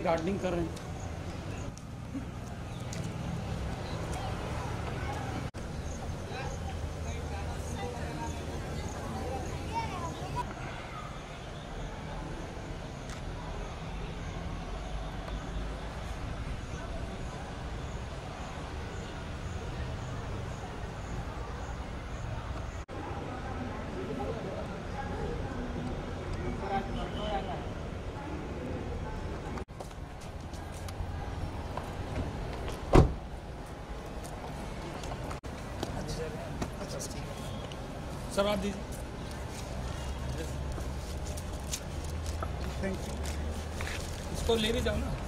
Gardening कर रहे हैं। सर आप दीजिए। Thank you. इसको ले भी जाओ ना।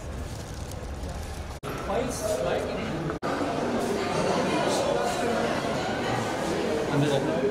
अंदर जाओ।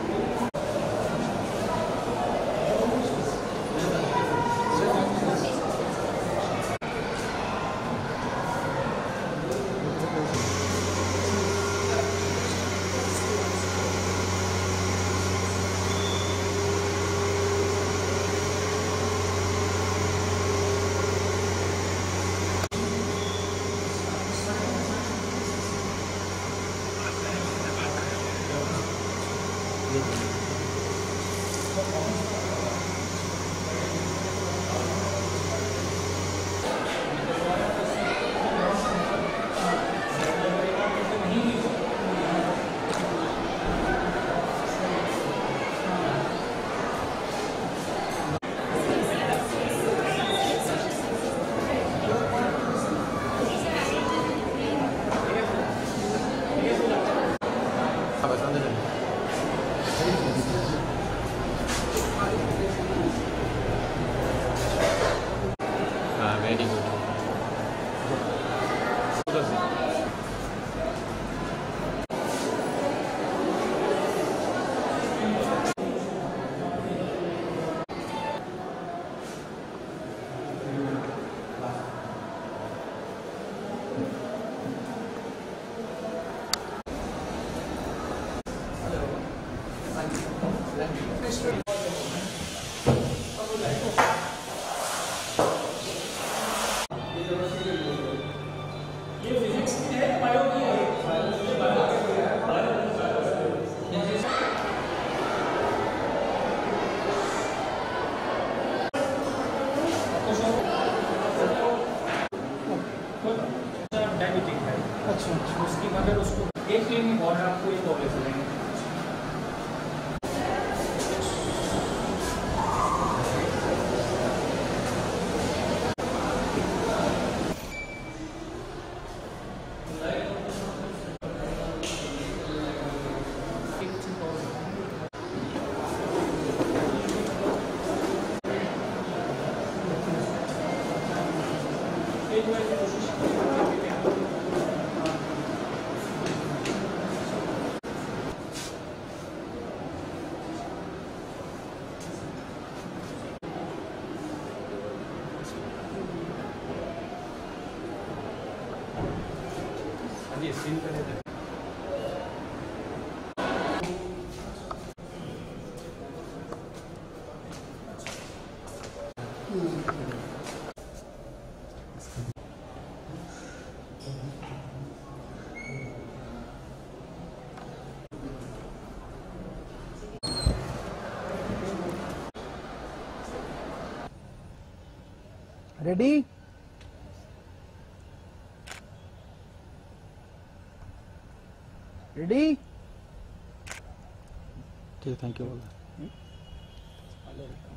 Very good. ये फिजिक्स की है, बायो की है। डायबिटिक है। अच्छा, उसकी मदर उसको एक क्लिनिक और आपको एक और ले चलेंगे। ये सीन कर देते हैं। रेडी? रेडी? ठीक है, थैंक यू।